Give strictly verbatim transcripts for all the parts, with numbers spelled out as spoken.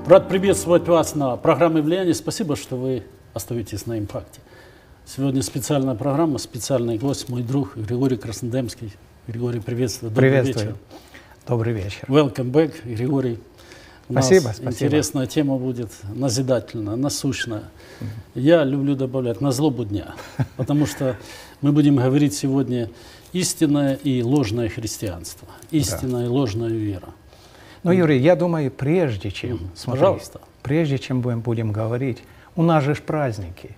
Рад приветствовать вас на программе «Влияние». Спасибо, что вы остаетесь на «Импакте». Сегодня специальная программа, специальный гость, мой друг Григорий Краснодемский. Григорий, приветствую. Добрый Приветствую. вечер. Добрый вечер. Welcome back, Григорий. У спасибо, нас спасибо. Интересная тема будет, назидательная, насущная. Я люблю добавлять на злобу дня, потому что мы будем говорить сегодня истинное и ложное христианство, истинная да. и ложная вера. Ну, Юрий, я думаю, прежде чем, Угу. смотри, Пожалуйста. прежде чем будем, будем говорить, у нас же ж праздники.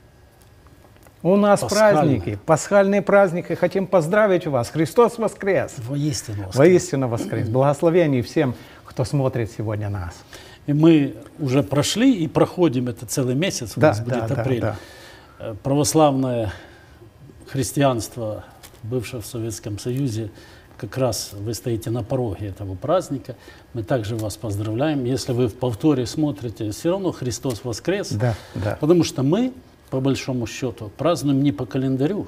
У нас Пасхальные. праздники, пасхальные праздники. Хотим поздравить вас. Христос воскрес! Воистину воскрес. Воистину воскрес. Благословений всем, кто смотрит сегодня нас. И мы уже прошли и проходим это целый месяц, у Да, нас будет да, апрель. да, да. Православное христианство, бывшее в Советском Союзе, как раз вы стоите на пороге этого праздника. Мы также вас поздравляем. Если вы в повторе смотрите, все равно Христос воскрес. Да, да. Потому что мы, по большому счету, празднуем не по календарю.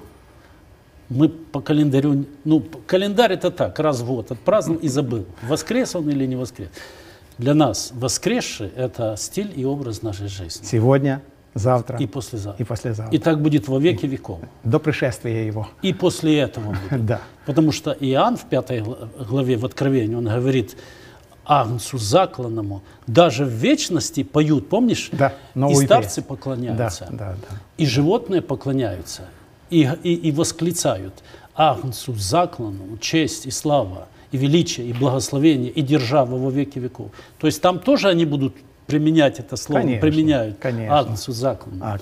Мы по календарю, ну, календарь это так, раз в год отпраздновал и забыл, воскрес он или не воскрес. Для нас воскресший – это стиль и образ нашей жизни. Сегодня, завтра и послезавтра. И послезавтра. И так будет во веки веков. До пришествия Его. И после этого будет. Да. Потому что Иоанн в пятой главе в Откровении, он говорит Агнцу закланному, даже в вечности поют, помнишь? Да, и старцы поклоняются, да, да, да. и животные поклоняются, и, и, и восклицают Агнцу закланному честь и слава, и величие, и благословение, и держава во веки веков. То есть там тоже они будут применять это слово, конечно, применяют конечно. Агнцу закланному. Аг.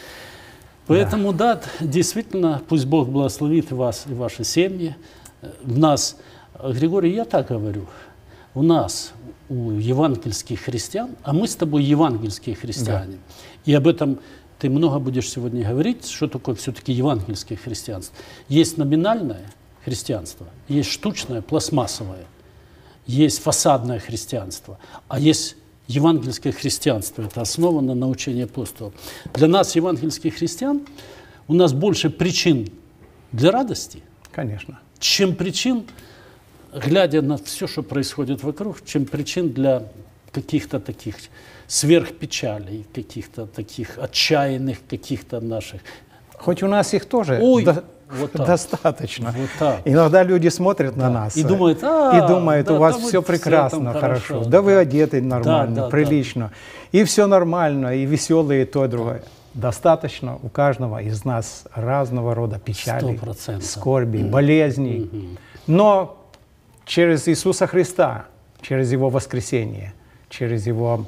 Поэтому, да. да, действительно, пусть Бог благословит вас и ваши семьи. В нас, Григорий, я так говорю, у нас, у евангельских христиан, а мы с тобой евангельские христиане, да. и об этом ты много будешь сегодня говорить, что такое все-таки евангельское христианство. Есть номинальное христианство, есть штучное, пластмассовое, есть фасадное христианство, а есть евангельское христианство. Это основано на учении апостолов. Для нас, евангельских христиан, у нас больше причин для радости, конечно, чем причин, глядя на все, что происходит вокруг, чем причин для каких-то таких сверхпечалей, каких-то таких отчаянных, каких-то наших. Хоть у нас их тоже Ой, до, вот достаточно. Вот так. Иногда люди смотрят да. на нас и думают, а, и думают да, у вас да, все прекрасно, все хорошо, хорошо, да, да вы одеты нормально, да, да, прилично, да. и все нормально, и веселые, и то, и другое. Достаточно у каждого из нас разного рода печали, скорби, mm. болезней. Mm-hmm. Но через Иисуса Христа, через Его воскресение, через Его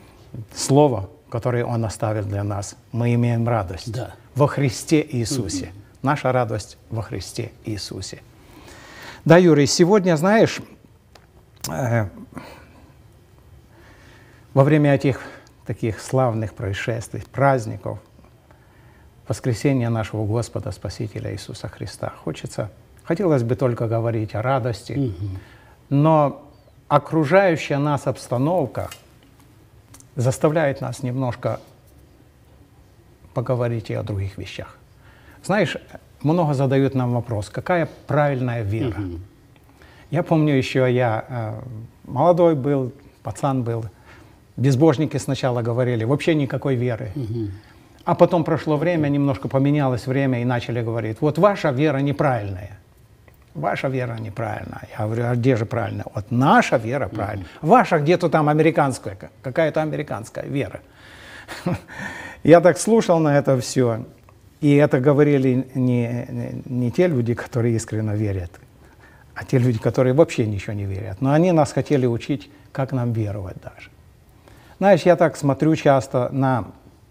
Слово, которое Он оставил для нас, мы имеем радость да. во Христе Иисусе. Mm-hmm. Наша радость во Христе Иисусе. Да, Юрий, сегодня, знаешь, э, во время этих таких славных происшествий, праздников, воскресения нашего Господа, Спасителя Иисуса Христа, хочется, хотелось бы только говорить о радости, mm-hmm. но окружающая нас обстановка заставляет нас немножко поговорить и о других вещах. Знаешь, много задают нам вопрос, какая правильная вера? Mm-hmm. Я помню еще, я э, молодой был, пацан был, безбожники сначала говорили, вообще никакой веры. Mm-hmm. А потом прошло время, немножко поменялось время, и начали говорить, вот ваша вера неправильная. Ваша вера неправильная. Я говорю, а где же правильная? Вот наша вера правильная. Mm-hmm. Ваша где-то там американская, какая-то американская вера. Я так слушал на это все. И это говорили не, не, не те люди, которые искренне верят, а те люди, которые вообще ничего не верят. Но они нас хотели учить, как нам веровать даже. Знаешь, я так смотрю часто на,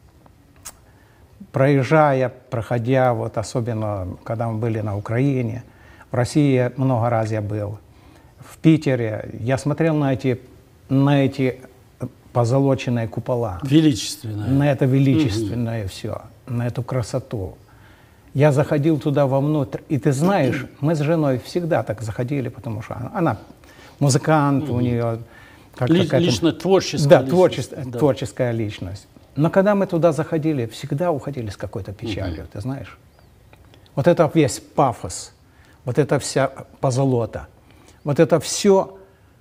проезжая, проходя, вот особенно, когда мы были на Украине, в России много раз я был, в Питере, я смотрел на эти, на эти позолоченные купола. Величественное. На это величественное угу. все. На эту красоту. Я заходил туда вовнутрь, и ты знаешь, мы с женой всегда так заходили, потому что она, она музыкант, угу. у нее как Ли, лично творческая да, личность. Творческая, да, творческая личность. Но когда мы туда заходили, всегда уходили с какой-то печалью, угу. ты знаешь. Вот это весь пафос, вот это вся позолота, вот это все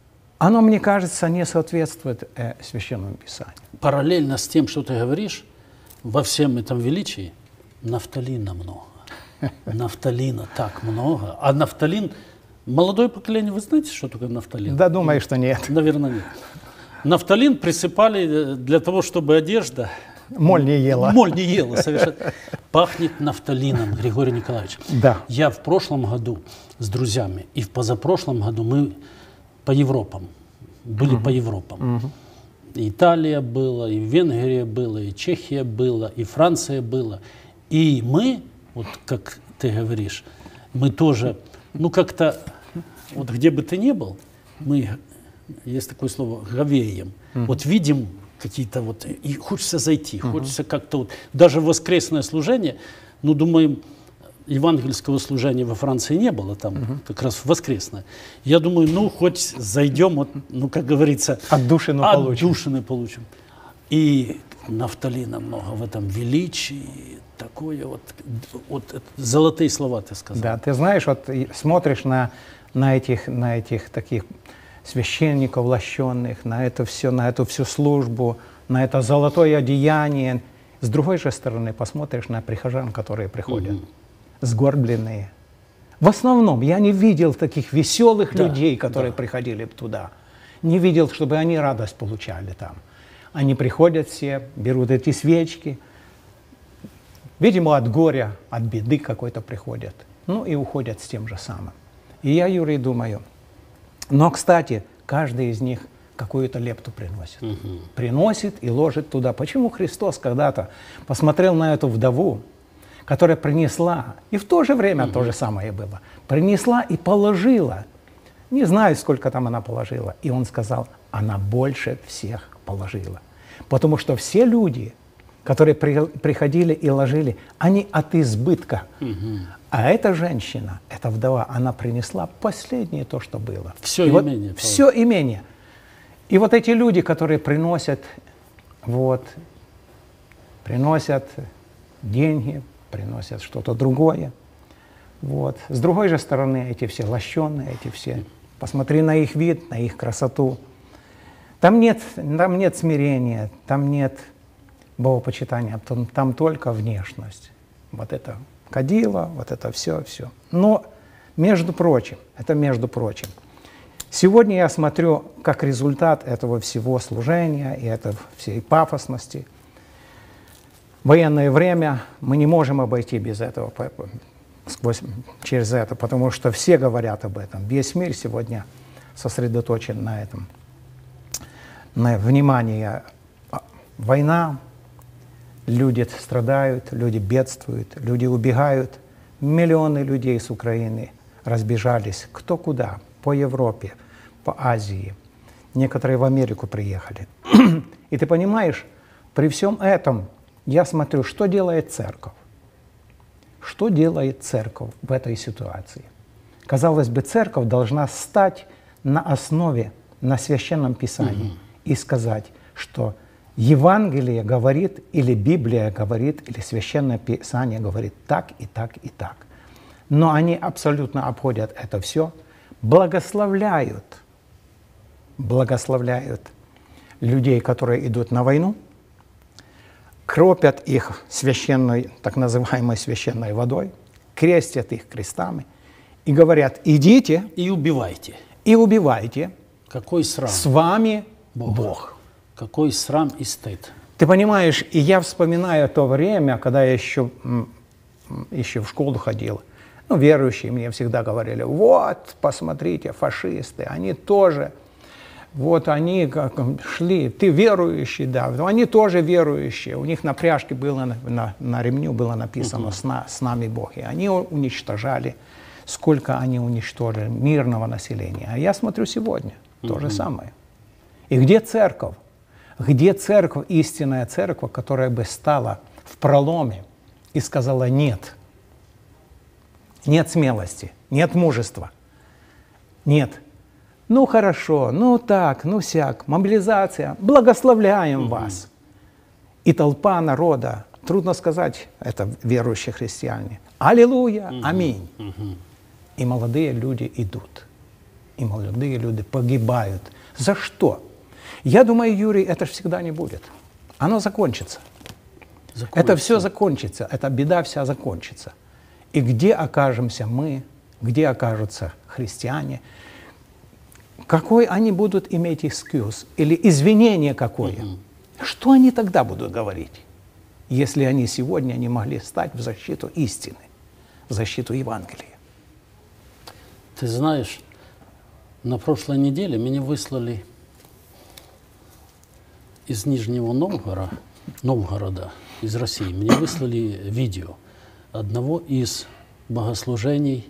оно, мне кажется, не соответствует э, Священному Писанию. Параллельно с тем, что ты говоришь, во всем этом величии нафталина много. Нафталина так много. А нафталин... Молодое поколение, вы знаете, что такое нафталин? Да, думаю, что нет. Наверное, нет. Нафталин присыпали для того, чтобы одежда... Моль не ела. Моль не ела, совершенно. Пахнет нафталином, Григорий Николаевич. Да. Я в прошлом году с друзьями и в позапрошлом году мы по Европам, были угу. по Европам. Угу. И Италия была, и Венгрия была, и Чехия была, и Франция была. И мы, вот как ты говоришь, мы тоже, ну как-то, вот где бы ты ни был, мы, есть такое слово, говеем. Угу. Вот видим какие-то вот, и хочется зайти, угу. хочется как-то вот, даже в воскресное служение, ну, думаем, евангельского служения во Франции не было, там угу. как раз воскресное. Я думаю, ну, хоть зайдем, вот, ну, как говорится, отдушину получим. Отдушины получим. И нафталина много в этом величии, такое вот, вот это, золотые слова ты сказал. Да, ты знаешь, вот смотришь на, на, этих, на этих таких священников лощенных, на это все, на эту всю службу, на это золотое одеяние. С другой же стороны, посмотришь на прихожан, которые приходят, угу. сгорбленные. В основном я не видел таких веселых да, людей, которые да. приходили туда. Не видел, чтобы они радость получали там. Они приходят все, берут эти свечки, видимо, от горя, от беды какой-то приходят, ну и уходят с тем же самым. И я, Юрий, думаю, но, кстати, каждый из них какую-то лепту приносит. Угу. Приносит и ложит туда. Почему Христос когда-то посмотрел на эту вдову, которая принесла, и в то же время угу. то же самое было, принесла и положила. Не знаю, сколько там она положила. И он сказал, она больше всех положила. Потому что все люди, которые при, приходили и ложили, они от избытка. Угу. А эта женщина, эта вдова, она принесла последнее то, что было. Все и имение. Вот, все имение. И вот эти люди, которые приносят, вот, приносят деньги, приносят что-то другое. Вот. С другой же стороны, эти все лощеные, эти все, посмотри на их вид, на их красоту. Там нет, там нет смирения, там нет богопочитания, там, там только внешность. Вот это кадила, вот это все, все. Но, между прочим, это между прочим, сегодня я смотрю, как результат этого всего служения и этой всей пафосности. Военное время мы не можем обойти без этого, сквозь, через это, потому что все говорят об этом. Весь мир сегодня сосредоточен на этом. На внимание. Война, люди страдают, люди бедствуют, люди убегают. Миллионы людей с Украины разбежались кто куда, по Европе, по Азии. Некоторые в Америку приехали. И ты понимаешь, при всем этом я смотрю, что делает церковь. Что делает церковь в этой ситуации? Казалось бы, церковь должна стать на основе, на Священном Писании угу. и сказать, что Евангелие говорит, или Библия говорит, или Священное Писание говорит так и так и так. Но они абсолютно обходят это все, благословляют, благословляют людей, которые идут на войну, кропят их священной, так называемой священной водой, крестят их крестами и говорят, идите и убивайте. И убивайте. Какой срам. С вами Бог. Бог. Какой срам и стыд. Ты понимаешь, и я вспоминаю то время, когда я еще, еще в школу ходил. Ну, верующие мне всегда говорили, вот, посмотрите, фашисты, они тоже, вот они как шли, ты верующий, да, они тоже верующие, у них на пряжке было, на, на ремню было написано uh-huh. с, на, «С нами Бог», и они уничтожали, сколько они уничтожили мирного населения. А я смотрю сегодня, uh-huh. то же самое. И где церковь? Где церковь, истинная церковь, которая бы стала в проломе и сказала «нет». Нет смелости, нет мужества, нет. Ну хорошо, ну так, ну сяк, мобилизация, благословляем mm-hmm. вас. И толпа народа, трудно сказать, это верующие христиане. Аллилуйя, mm-hmm. аминь. Mm-hmm. И молодые люди идут, и молодые люди погибают, За что? Я думаю, Юрий, это же всегда не будет. Оно закончится. Закончится. Это все закончится, эта беда вся закончится. И где окажемся мы, где окажутся христиане, какой они будут иметь экскьюз или извинение какое? Угу. Что они тогда будут говорить, если они сегодня не могли встать в защиту истины, в защиту Евангелия? Ты знаешь, на прошлой неделе меня выслали из Нижнего Новгорода, Новгорода, из России. Мне выслали видео одного из богослужений.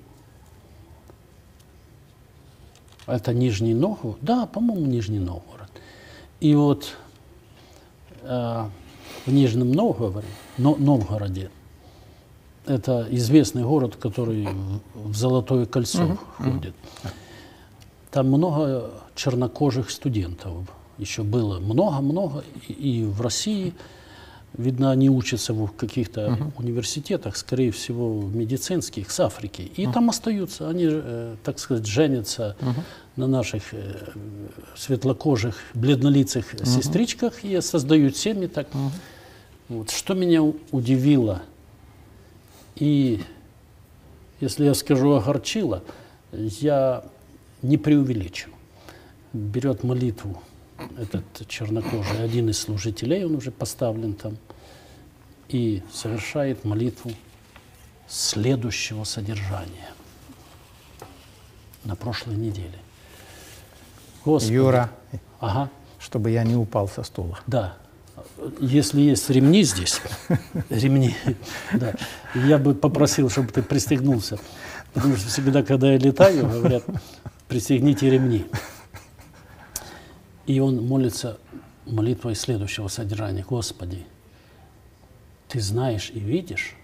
Это Нижний Новгород? Да, по-моему, Нижний Новгород. И вот э, в Нижнем Новгороде, но, Новгороде, это известный город, который в, в Золотое кольцо uh-huh. входит. Uh-huh. Там много чернокожих студентов. Еще было много-много. И, и в России, видно, они учатся в каких-то uh-huh. университетах, скорее всего, в медицинских, с Африки. И uh-huh. там остаются. Они, э, так сказать, женятся uh-huh. на наших э, светлокожих, бледнолицых uh-huh. сестричках и создают семьи. Так. Uh-huh. Вот. Что меня удивило, и, если я скажу, огорчило, я не преувеличу. Берет молитву этот чернокожий, один из служителей, он уже поставлен там, и совершает молитву следующего содержания на прошлой неделе. Господи. Юра, ага. чтобы я не упал со стула. Да. Если есть ремни здесь, ремни, да, я бы попросил, чтобы ты пристегнулся. Потому что всегда, когда я летаю, говорят, пристегните ремни. И он молится молитвой следующего содержания. Господи, Ты знаешь и видишь,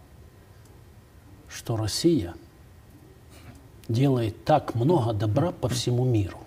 что Россия делает так много добра по всему миру.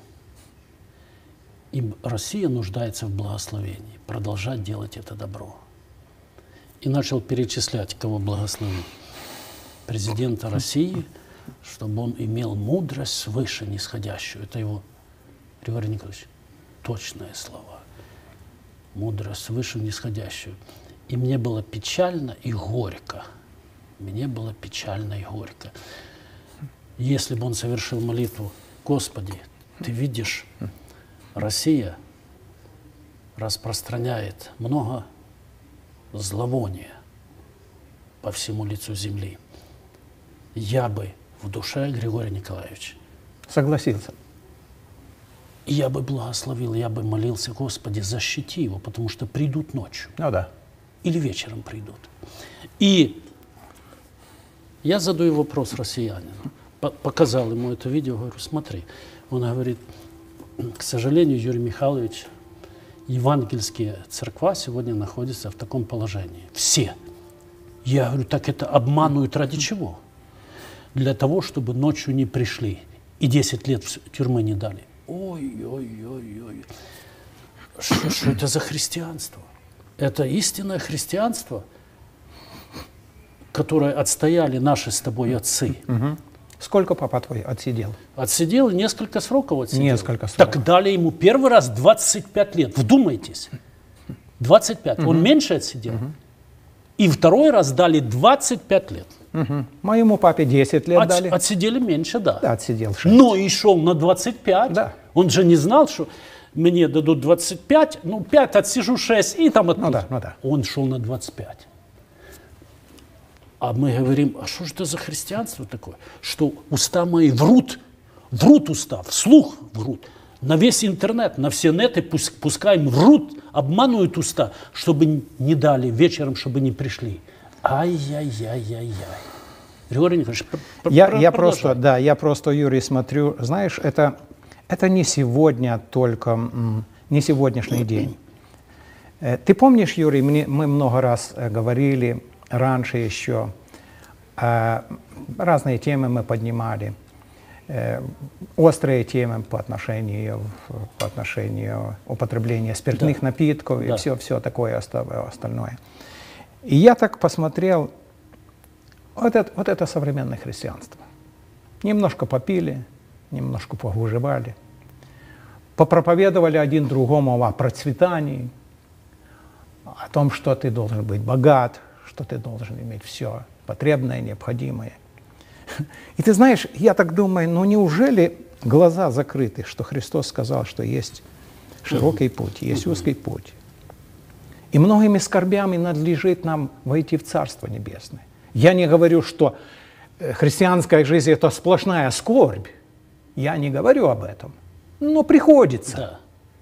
И Россия нуждается в благословении, продолжать делать это добро. И начал перечислять, кого благословить. Президента России, чтобы он имел мудрость свыше нисходящую. Это его, Григорий Николаевич, точные слова. Мудрость свыше нисходящую. И мне было печально и горько. Мне было печально и горько. Если бы он совершил молитву: Господи, Ты видишь, Россия распространяет много зловония по всему лицу земли. Я бы в душе, Григорий Николаевич, согласился. Я бы благословил, я бы молился: Господи, защити его, потому что придут ночью. Ну да. Или вечером придут. И я задаю вопрос россиянину. Показал ему это видео, говорю: смотри. Он говорит: к сожалению, Юрий Михайлович, евангельские церква сегодня находятся в таком положении. Все. Я говорю: так это обманывают ради чего? Для того, чтобы ночью не пришли и десять лет в тюрьмы не дали. Ой-ой-ой-ой. Что это за христианство? Это истинное христианство, которое отстояли наши с тобой отцы. Угу. Сколько папа твой отсидел? Отсидел, несколько сроков отсидел. Несколько сроков. Так дали ему первый раз двадцать пять лет. Вдумайтесь. двадцать пять. Угу. Он меньше отсидел. Угу. И второй раз дали двадцать пять лет. Угу. Моему папе десять лет От, дали. Отсидели меньше, да. Да, отсидел шесть. Но и шел на двадцать пять. Да. Он же не знал, что мне дадут двадцать пять, ну пять отсижу, шесть и там отпустят. Ну да, ну да. Он шел на двадцать пять. А мы говорим: а что же это за христианство такое? Что уста мои врут, врут уста, вслух врут. На весь интернет, на все неты пускай врут, обманывают уста, чтобы не дали вечером, чтобы не пришли. Ай-яй-яй-яй-яй. Григорий Николаевич, я, я просто, да, я просто, Юрий, смотрю, знаешь, это, это не сегодня только, не сегодняшний день. Ты помнишь, Юрий, мне, мы много раз говорили раньше еще, разные темы мы поднимали, острые темы по отношению, по отношению употребления спиртных да. напитков и да. все, все такое остальное. И я так посмотрел, вот это, вот это современное христианство. Немножко попили, немножко повыживали, попроповедовали один другому о процветании, о том, что ты должен быть богат, что ты должен иметь все потребное, необходимое. И ты знаешь, я так думаю, ну неужели глаза закрыты, что Христос сказал, что есть широкий путь, есть узкий путь. И многими скорбями надлежит нам войти в Царство Небесное. Я не говорю, что христианская жизнь – это сплошная скорбь. Я не говорю об этом. Но приходится. Да.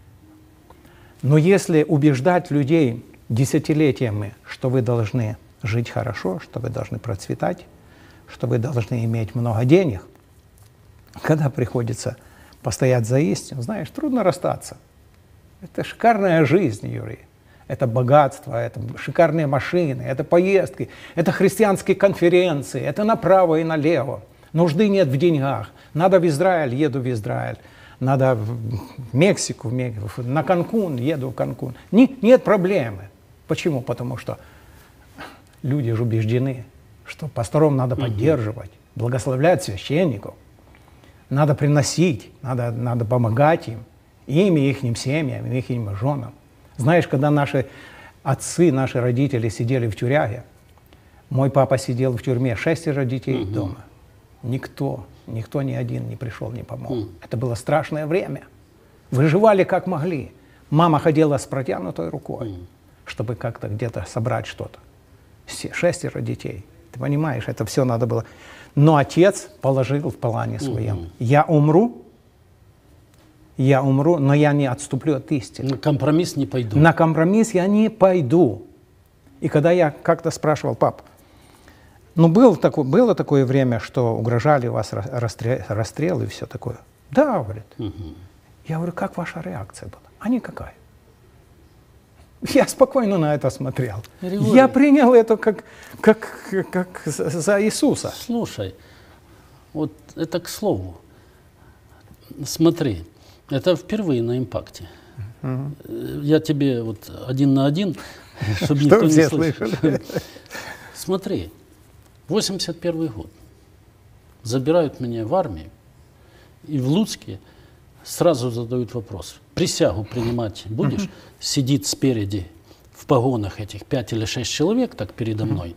Но если убеждать людей десятилетиями, что вы должны жить хорошо, что вы должны процветать, что вы должны иметь много денег, когда приходится постоять за истину, знаешь, трудно расстаться. Это шикарная жизнь, Юрий. Это богатство, это шикарные машины, это поездки, это христианские конференции, это направо и налево. Нужды нет в деньгах. Надо в Израиль, еду в Израиль. Надо в Мексику, в Мексику, на Канкун, еду в Канкун. Не, нет проблемы. Почему? Потому что люди же убеждены, что пасторам надо поддерживать, благословлять священников. Надо приносить, надо, надо помогать им, им и их семьям, и их женам. Знаешь, когда наши отцы, наши родители сидели в тюряге, мой папа сидел в тюрьме, шестеро детей Угу. дома. Никто, никто ни один не пришел, не помог. Угу. Это было страшное время. Выживали как могли. Мама ходила с протянутой рукой, Угу. чтобы как-то где-то собрать что-то. Все, шестеро детей. Ты понимаешь, это все надо было. Но отец положил в плане своем. Угу. Я умру, я умру, но я не отступлю от истины. На компромисс не пойду. На компромисс я не пойду. И когда я как-то спрашивал, пап, ну был такой, было такое время, что угрожали вас расстрел, расстрел и все такое? Да, говорит. Угу. Я говорю, как ваша реакция была? А никакая. Я спокойно на это смотрел. Григорий. Я принял это как, как, как за Иисуса. Слушай, вот это к слову. Смотри, это впервые на импакте. Угу. Я тебе вот один на один, чтобы Чтобы никто не все слышал. слышали. Смотри, восемьдесят первый год. Забирают меня в армию, и в Луцке сразу задают вопрос. Присягу принимать будешь? Uh-huh. Сидит спереди в погонах этих пять или шесть человек так передо мной.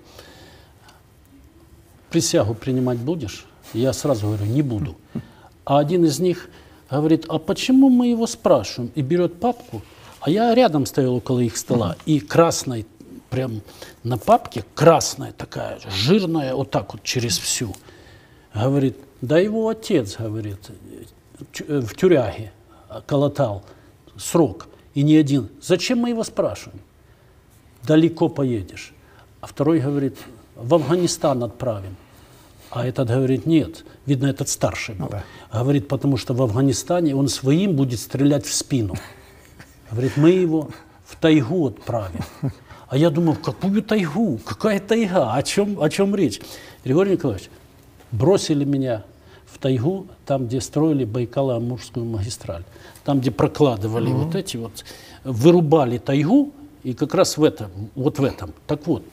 Присягу принимать будешь? Я сразу говорю, не буду. А один из них говорит, а почему мы его спрашиваем? И берет папку, а я рядом стоял около их стола, и красной, прям на папке, красная такая, жирная, вот так вот через всю. Говорит, да его отец, говорит, в тюряге колотал срок, и не один. Зачем мы его спрашиваем? Далеко поедешь. А второй говорит, в Афганистан отправим. А этот говорит, нет. Видно, этот старший был. Да. Говорит, потому что в Афганистане он своим будет стрелять в спину. Говорит, мы его в тайгу отправим. А я думал, в какую тайгу? Какая тайга? О чем, о чем речь? Григорий Николаевич, бросили меня в тайгу, там, где строили Байкало-Амурскую магистраль. Там, где прокладывали mm-hmm. вот эти вот, вырубали тайгу, и как раз в этом, вот в этом. Так вот,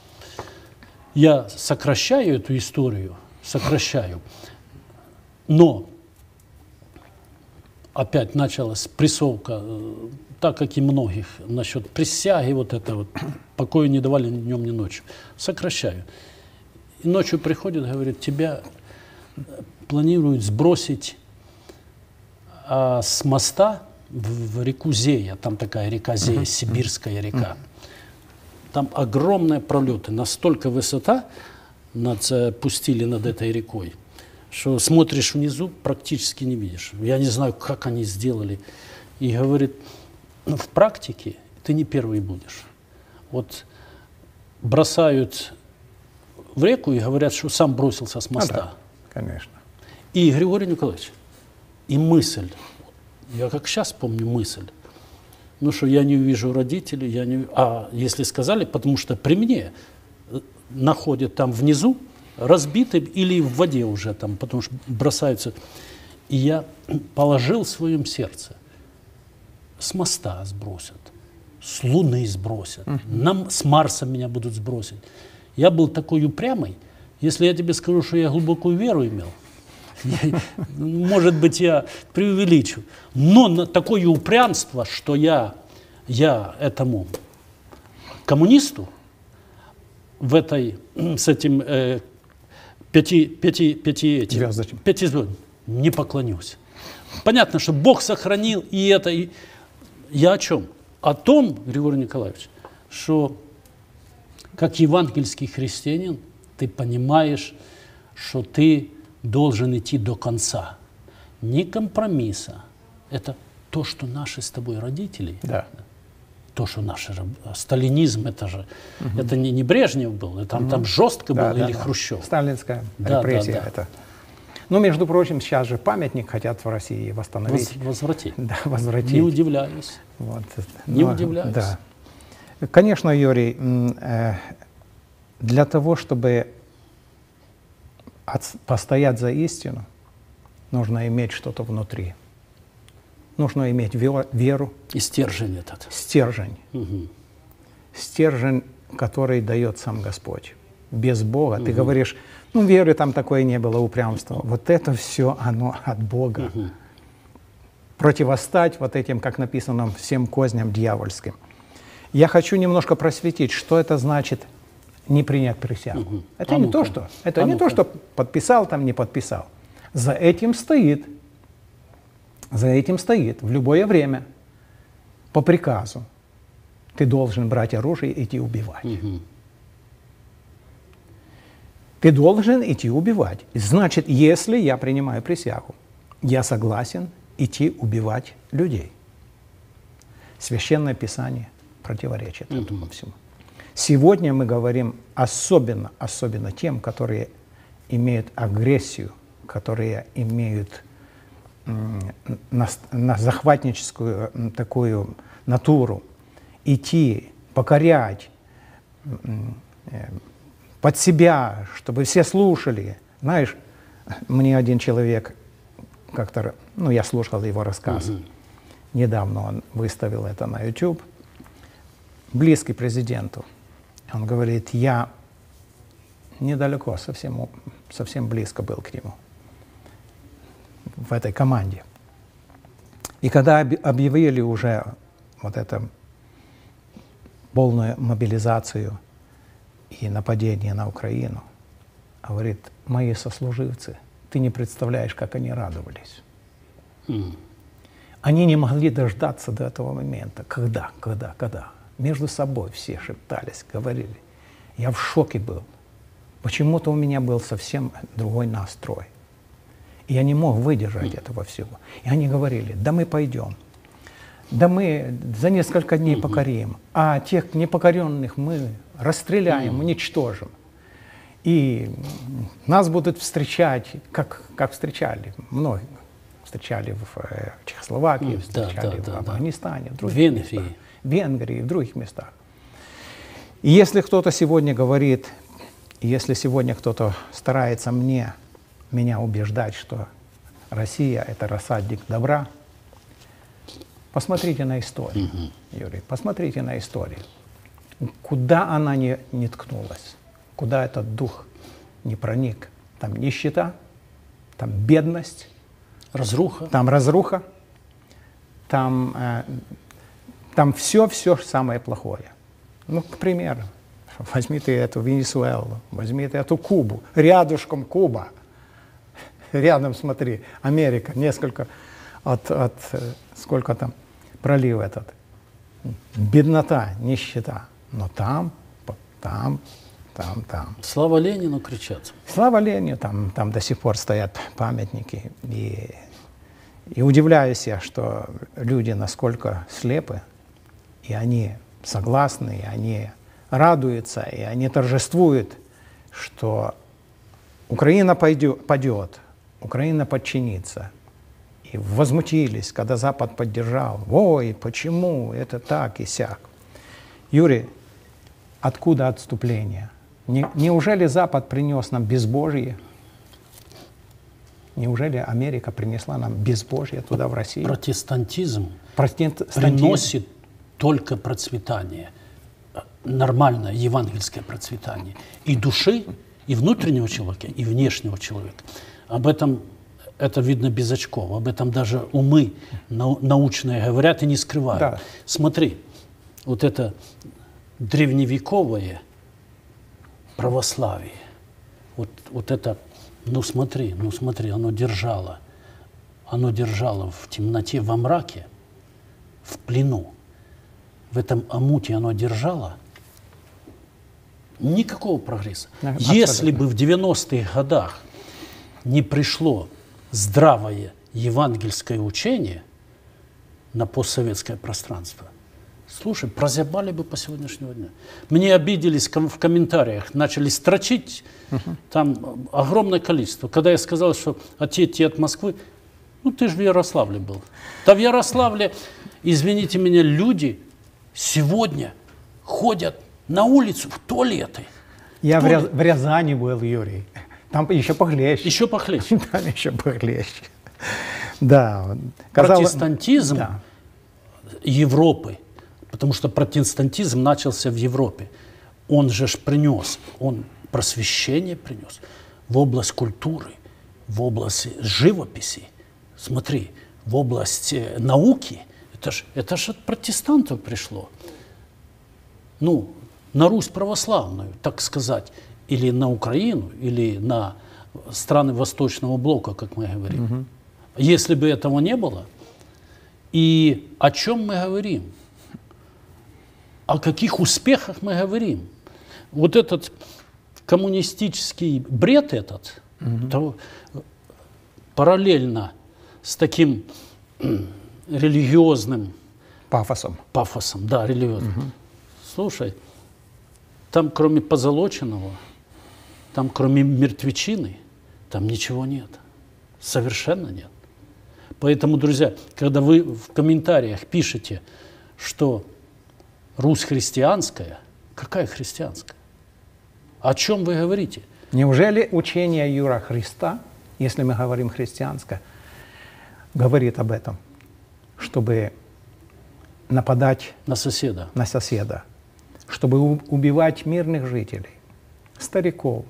я сокращаю эту историю, сокращаю, но опять началась прессовка, так как и многих, насчет присяги, вот это вот, покоя не давали ни днем, ни ночью. Сокращаю. И ночью приходит, говорит, тебя планируют сбросить а, с моста в, в реку Зея, там такая река Зея, uh-huh. сибирская река. Там огромные пролеты, настолько высота над, пустили над этой рекой, что смотришь внизу, практически не видишь. Я не знаю, как они сделали. И говорит, ну, в практике ты не первый будешь. Вот бросают в реку и говорят, что сам бросился с моста. А, да, конечно. И Григорий Николаевич, и мысль, я как сейчас помню мысль, ну что я не увижу родителей, я не... а если сказали, потому что при мне находят там внизу, разбиты или в воде уже там, потому что бросаются. И я положил в своем сердце, с моста сбросят, с Луны сбросят, uh-huh. нам, с Марса меня будут сбросить. Я был такой упрямый, если я тебе скажу, что я глубокую веру имел, Может быть, я преувеличу. Но на такое упрямство, что я, я этому коммунисту в этой, с этим э, пяти, пяти, пяти, этим, Звездочком. пяти звезд не поклонюсь. Понятно, что Бог сохранил и это. И... Я о чем? О том, Григорий Николаевич, что как евангельский христианин ты понимаешь, что ты должен идти до конца. Не компромисса. Это то, что наши с тобой родители, Да. то, что наш сталинизм, это же, угу. это не, не Брежнев был, это, угу. там жестко Да, был, да, или да. Хрущев. Сталинская Да, репрессия да, да. это. Ну, между прочим, сейчас же памятник хотят в России восстановить. Воз, возвратить. Да, возвратить. Не удивляюсь. Вот. Не Но, удивляюсь. Да. Конечно, Юрий, э, для того, чтобы от, постоять за истину, нужно иметь что-то внутри. Нужно иметь ве- веру. И стержень этот. Стержень. Угу. Стержень, который дает сам Господь. Без Бога. Угу. Ты говоришь, ну, веры там такое не было, упрямства. Вот это все, оно от Бога. Угу. Противостать вот этим, как написано, всем козням дьявольским. Я хочу немножко просветить, что это значит не принять присягу. Угу. Это а не ну-ка. то, что, это а не ну-ка. то, что подписал, там не подписал. За этим стоит, за этим стоит в любое время по приказу ты должен брать оружие и идти убивать. Угу. Ты должен идти убивать. Значит, если я принимаю присягу, я согласен идти убивать людей. Священное Писание противоречит Угу. этому всему. Сегодня мы говорим особенно, особенно тем, которые имеют агрессию, которые имеют м, на, на захватническую м, такую натуру, идти, покорять м, э, под себя, чтобы все слушали. Знаешь, мне один человек как-то, ну, я слушал его рассказ, Угу. недавно он выставил это на YouTube, близкий президенту. Он говорит, я недалеко, совсем, совсем близко был к нему, в этой команде. И когда объявили уже вот эту полную мобилизацию и нападение на Украину, говорит, мои сослуживцы, ты не представляешь, как они радовались. Mm. Они не могли дождаться до этого момента. Когда, когда, когда? Между собой все шептались, говорили. Я в шоке был. Почему-то у меня был совсем другой настрой. И я не мог выдержать mm. этого всего. И они говорили, да мы пойдем. Да мы за несколько дней mm-hmm. покорим. А тех непокоренных мы расстреляем, mm. уничтожим. И нас будут встречать, как, как встречали многих. Встречали в э, Чехословакии, Mm, встречали да, да, в да, Афганистане, в других Венгрии. местах. В Венгрии, в других местах. И если кто-то сегодня говорит, если сегодня кто-то старается мне, меня убеждать, что Россия – это рассадник добра, посмотрите на историю, mm-hmm. Юрий, посмотрите на историю. Куда она не, не ткнулась, куда этот дух не проник. Там нищета, там бедность, разруха, там разруха, там, э, там все-все самое плохое. Ну, к примеру, возьми ты эту Венесуэлу, возьми ты эту Кубу, рядышком Куба, рядом, смотри, Америка, несколько, от, от сколько там, пролив этот, беднота, нищета, но там, там, там, там. Слава Ленину кричат. Слава Ленину, там, там до сих пор стоят памятники. И, и удивляюсь я, что люди насколько слепы, и они согласны, и они радуются, и они торжествуют, что Украина пойдет, падет, Украина подчинится. И возмутились, когда Запад поддержал. Ой, почему это так и сяк? Юрий, откуда отступление? Не, неужели Запад принес нам безбожие? Неужели Америка принесла нам безбожие туда, в Россию? Протестантизм Протестантизм приносит только процветание, нормальное евангельское процветание и души, и внутреннего человека, и внешнего человека. Об этом это видно без очков. Об этом даже умы нау научные говорят и не скрывают. Да. Смотри, вот это древневековое православие, вот, вот это, ну смотри, ну смотри, оно держало, оно держало в темноте, во мраке, в плену. В этом омуте оно держало. Никакого прогресса. Да, если бы в девяностых годах не пришло здравое евангельское учение на постсоветское пространство, слушай, прозябали бы по сегодняшнего дня. Мне обиделись в комментариях, начали строчить, uh-huh. там огромное количество. Когда я сказал, что отъедьте от Москвы, ну ты же в Ярославле был. Да в Ярославле, извините меня, люди сегодня ходят на улицу в туалеты. Я в, Туалет. Ряз, в Рязани был, Юрий. Там еще похлеще. Еще похлеще. Там еще похлеще. Да. Казалось... Протестантизм да. Европы, потому что протестантизм начался в Европе, он же ж принес, он просвещение принес в область культуры, в область живописи. Смотри, в области науки, это ж, это ж от протестантов пришло. Ну, на Русь православную, так сказать, или на Украину, или на страны Восточного блока, как мы говорим. Угу. Если бы этого не было, и о чем мы говорим? О каких успехах мы говорим? Вот этот коммунистический бред этот, угу. то, параллельно с таким религиозным пафосом, пафосом, да, религиозным. Угу. Слушай, там кроме позолоченного, там кроме мертвечины, там ничего нет. Совершенно нет. Поэтому, друзья, когда вы в комментариях пишете, что Русь христианская, какая христианская? О чем вы говорите? Неужели учение Юра Христа, если мы говорим христианское, говорит об этом, чтобы нападать на соседа, на соседа, чтобы убивать мирных жителей, стариков,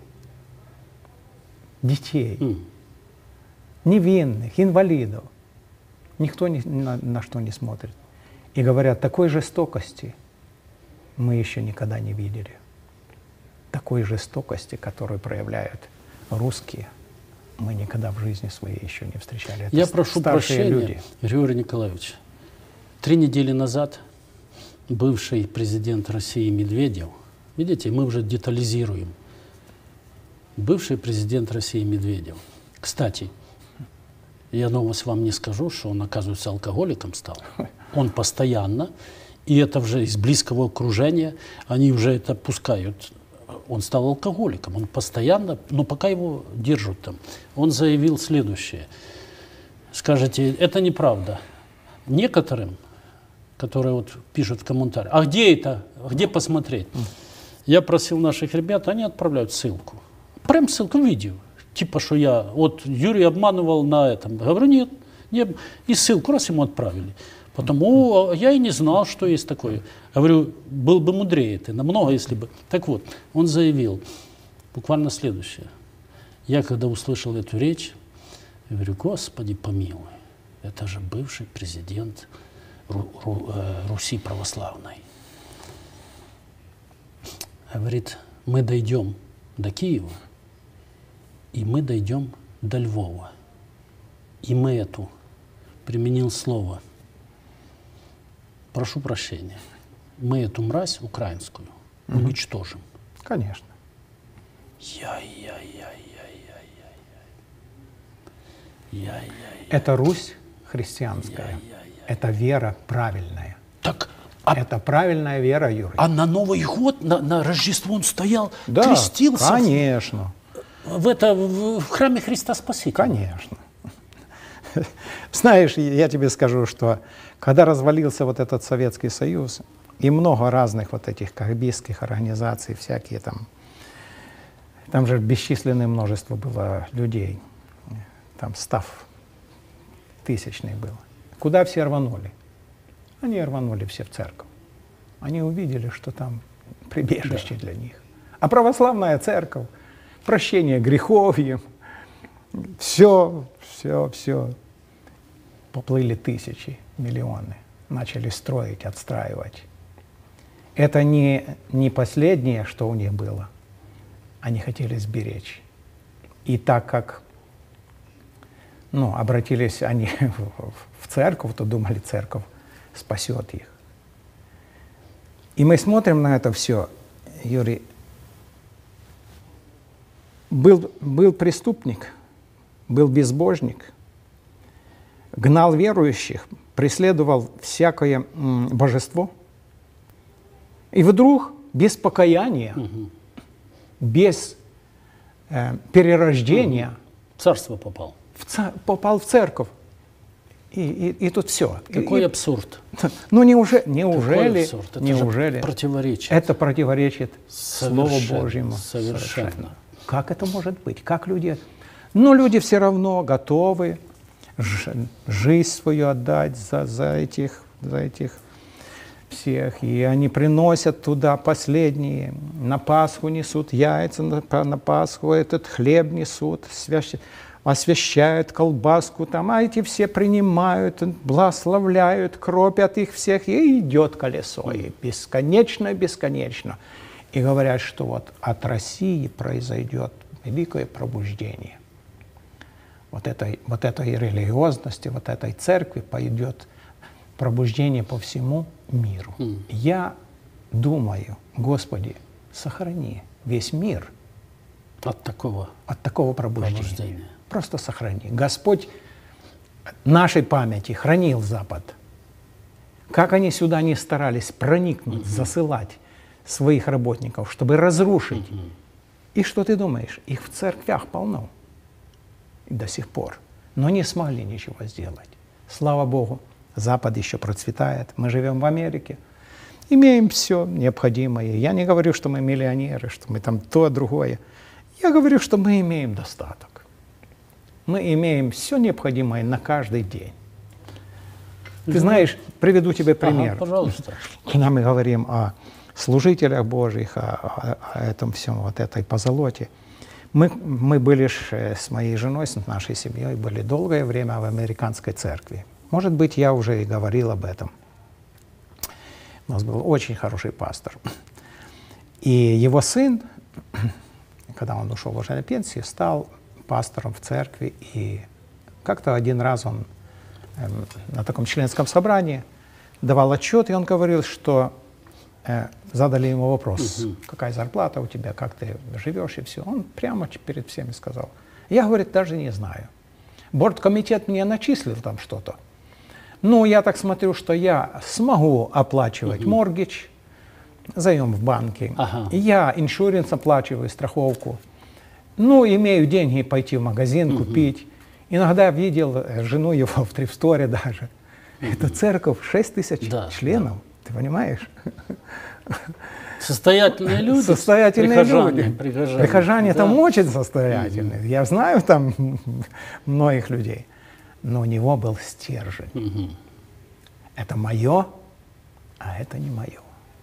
детей, mm. невинных, инвалидов. Никто ни, на, на что не смотрит. И говорят, такой жестокости мы еще никогда не видели. Такой жестокости, которую проявляют русские, мы никогда в жизни своей еще не встречали. Это Я прошу прощения, люди. Григорий Николаевич. Три недели назад бывший президент России Медведев, видите, мы уже детализируем, бывший президент России Медведев. Кстати, я новость вам не скажу, что он, оказывается, алкоголиком стал. Он постоянно, и это уже из близкого окружения, они уже это пускают. Он стал алкоголиком, он постоянно, но пока его держат там. Он заявил следующее. Скажете, это неправда. Некоторым, которые вот пишут в комментариях, а где это, где посмотреть? Я просил наших ребят, они отправляют ссылку. Прям ссылку, видео. Типа, что я, вот Юрий обманывал на этом. Говорю, нет, нет. И ссылку раз ему отправили. Потом, о, я и не знал, что есть такое. Говорю, был бы мудрее ты, намного, если бы. Так вот, он заявил буквально следующее. Я, когда услышал эту речь, я говорю, Господи помилуй, это же бывший президент Ру, Ру, э, Руси православной. Говорит, мы дойдем до Киева, и мы дойдем до Львова. И мы эту, применил слово, прошу прощения, мы эту мразь украинскую угу. уничтожим. Конечно. Я-я-я-я-я-я-я. Это Русь христианская. Я-я-я-я. Это вера правильная. Так, а, это правильная вера, Юрий. А на Новый год, на, на Рождество он стоял, да, крестился? Конечно. В, это, в, в храме Христа Спасителя? Конечно. Знаешь, я тебе скажу, что когда развалился вот этот Советский Союз, и много разных вот этих кагбистских организаций, всякие там, там же бесчисленное множество было людей, там став тысячный был. Куда все рванули? Они рванули все в церковь. Они увидели, что там прибежище да. для них. А православная церковь, прощение грехов им, все, все, все. Поплыли тысячи, миллионы. Начали строить, отстраивать. Это не, не последнее, что у них было. Они хотели сберечь. И так как ну, обратились они в церковь, то думали, церковь спасет их. И мы смотрим на это все, Юрий. Был, был преступник, был безбожник, гнал верующих, преследовал всякое м, божество. И вдруг, без покаяния, угу. без э, перерождения, угу. в царство попал. В ца попал в церковь. И, и, и тут все. Какой и, абсурд. Ну неужели, неужели, абсурд? Это неужели противоречит. Это противоречит совершенно, Слову Божьему. Совершенно. совершенно. Как это может быть? Как люди... Но люди все равно готовы жизнь свою отдать за, за, этих, за этих всех. И они приносят туда последние. На Пасху несут яйца, на, на Пасху этот хлеб несут, свящ... освящают колбаску там, а эти все принимают, благословляют, кропят их всех, и идет колесо. И бесконечно, бесконечно. И говорят, что вот от России произойдет великое пробуждение. Вот этой, вот этой религиозности, вот этой церкви пойдет пробуждение по всему миру. Mm. Я думаю, Господи, сохрани весь мир от такого, от такого пробуждения. пробуждения. Просто сохрани. Господь нашей памяти хранил Запад. Как они сюда не старались проникнуть, mm-hmm. засылать своих работников, чтобы разрушить. Mm-hmm. И что ты думаешь? Их в церквях полно. И до сих пор. Но не смогли ничего сделать. Слава Богу, Запад еще процветает. Мы живем в Америке. Имеем все необходимое. Я не говорю, что мы миллионеры, что мы там то, другое. Я говорю, что мы имеем достаток. Мы имеем все необходимое на каждый день. Ты знаешь, приведу тебе пример. Ага, пожалуйста. Когда мы говорим о служителях Божьих, о, о, о этом всем, вот этой позолоте. Мы, мы были с моей женой, с нашей семьей, были долгое время в американской церкви. Может быть, я уже и говорил об этом. У нас был очень хороший пастор. И его сын, когда он ушел уже на пенсию, стал пастором в церкви. И как-то один раз он э, на таком членском собрании давал отчет, и он говорил, что э, задали ему вопрос, угу. какая зарплата у тебя, как ты живешь, и все. Он прямо перед всеми сказал. Я, говорит, даже не знаю. Борткомитет мне начислил там что-то. Ну, я так смотрю, что я смогу оплачивать угу. моргидж, заем в банке. Ага. Я иншуренс оплачиваю, страховку. Ну, имею деньги пойти в магазин, угу. купить. Иногда видел жену его в Трипсторе даже. Угу. Это церковь, шесть тысяч да, членов. Да. Ты понимаешь? Состоятельные люди. Состоятельные прихожане, люди. Прихожане, прихожане да. там очень состоятельные. Угу. Я знаю там многих людей. Но у него был стержень. Угу. Это мое, а это не мое.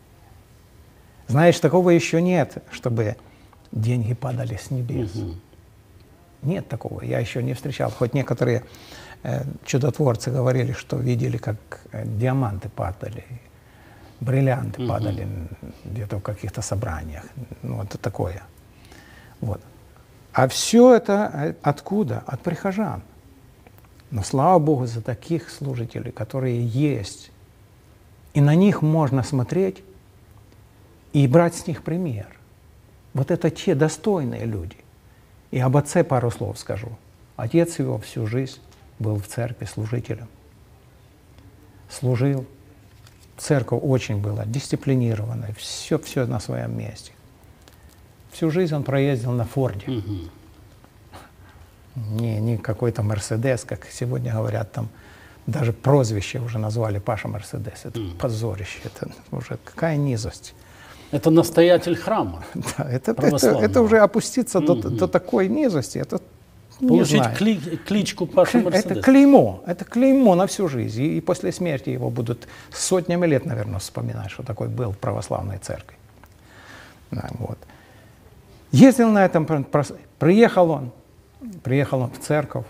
Знаешь, такого еще нет, чтобы деньги падали с небес. Угу. Нет такого. Я еще не встречал. Хоть некоторые э, чудотворцы говорили, что видели, как э, диаманты падали, бриллианты угу. падали где-то в каких-то собраниях. Ну, вот такое. Вот. А все это откуда? От прихожан. Но слава Богу за таких служителей, которые есть. И на них можно смотреть и брать с них пример. Вот это те достойные люди. И об отце пару слов скажу. Отец его всю жизнь был в церкви служителем. Служил. Церковь очень была дисциплинированная, все, все на своем месте. Всю жизнь он проездил на Форде. Угу. Не, не какой-то Мерседес, как сегодня говорят, там даже прозвище уже назвали Паша Мерседес. Это mm. позорище, это уже какая низость. Это настоятель храма. Да, это, это, это уже опуститься mm-hmm. до, до такой низости. Это, получить кли, кличку Паша Мерседес. Это клеймо, это клеймо на всю жизнь. И, и после смерти его будут сотнями лет, наверное, вспоминать, что такой был в православной церкви. Да, вот. Ездил на этом, приехал он. приехал в церковь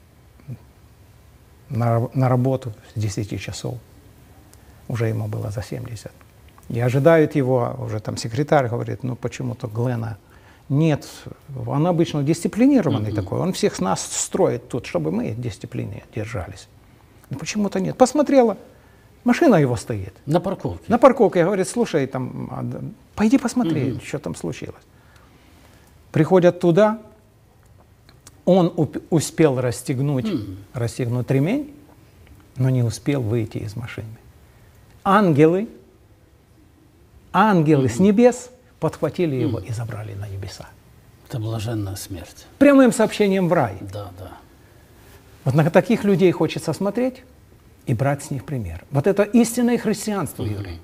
на, на работу с десяти часов. Уже ему было за семьдесят. И ожидают его, уже там секретарь говорит, ну почему-то Глена нет. Он обычно дисциплинированный mm-hmm. такой, он всех нас строит тут, чтобы мы дисциплине держались. Но почему-то нет. Посмотрела, машина его стоит. На парковке? На парковке. Говорит, слушай, там, пойди посмотри, mm-hmm. что там случилось. Приходят туда, он успел расстегнуть, mm-hmm. расстегнуть ремень, но не успел выйти из машины. Ангелы, ангелы mm-hmm. с небес подхватили mm-hmm. его и забрали на небеса. Это блаженная смерть. Прямым сообщением в рай. Да, да. Вот на таких людей хочется смотреть и брать с них пример. Вот это истинное христианство, mm-hmm. Юрий.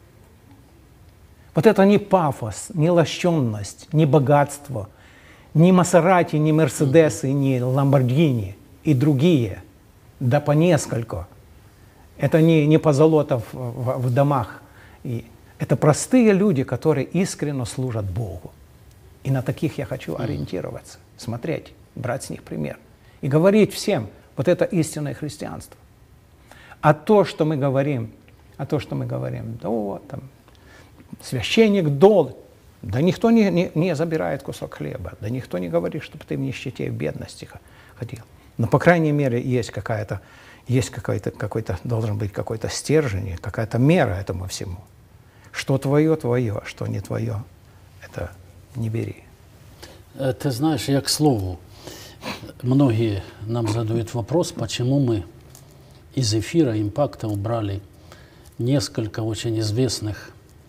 Вот это не пафос, не лощенность, не богатство, не Масерати, не Мерседесы, mm-hmm. не Ламборгини и другие, да по несколько. Это не, не позолота в, в, в домах. И это простые люди, которые искренне служат Богу. И на таких я хочу mm-hmm. ориентироваться, смотреть, брать с них пример. И говорить всем, вот это истинное христианство. А то, что мы говорим, а то, что мы говорим, да вот там, священник дол, да никто не, не, не забирает кусок хлеба, да никто не говорит, чтобы ты в нищете и в бедности ходил. Но, по крайней мере, есть какая-то, есть какой-то, какой-то, должен быть какой-то стержень, какая-то мера этому всему. Что твое, твое, что не твое, это не бери. Ты знаешь, я к слову, многие нам задают вопрос, почему мы из эфира «Импакта» убрали несколько очень известных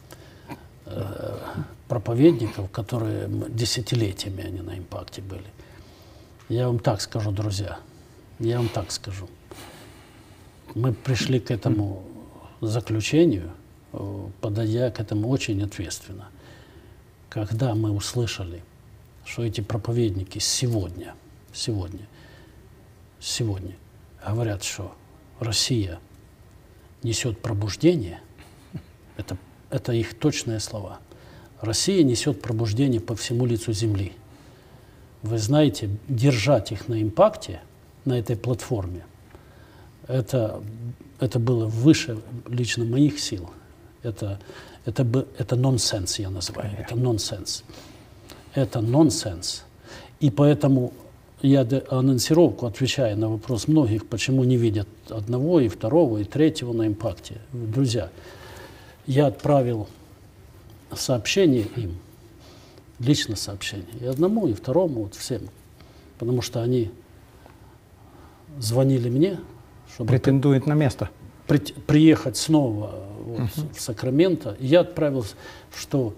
э, проповедников, которые десятилетиями они на «Импакте» были. Я вам так скажу, друзья, я вам так скажу. Мы пришли к этому заключению, подойдя к этому очень ответственно. Когда мы услышали, что эти проповедники сегодня, сегодня, сегодня говорят, что Россия несет пробуждение, это, это их точные слова. Россия несет пробуждение по всему лицу земли. Вы знаете, держать их на «Импакте», на этой платформе, это, это было выше лично моих сил. Это, это, это нонсенс, я называю. Конечно. Это нонсенс. Это нонсенс. И поэтому я анонсировку, отвечая на вопрос многих, почему не видят одного, и второго, и третьего на «Импакте». Друзья, я отправил сообщение им, лично сообщение, и одному, и второму, вот всем, потому что они звонили мне, чтобы претендует на место. При, приехать снова вот, uh-huh. в Сакраменто. И я отправил, что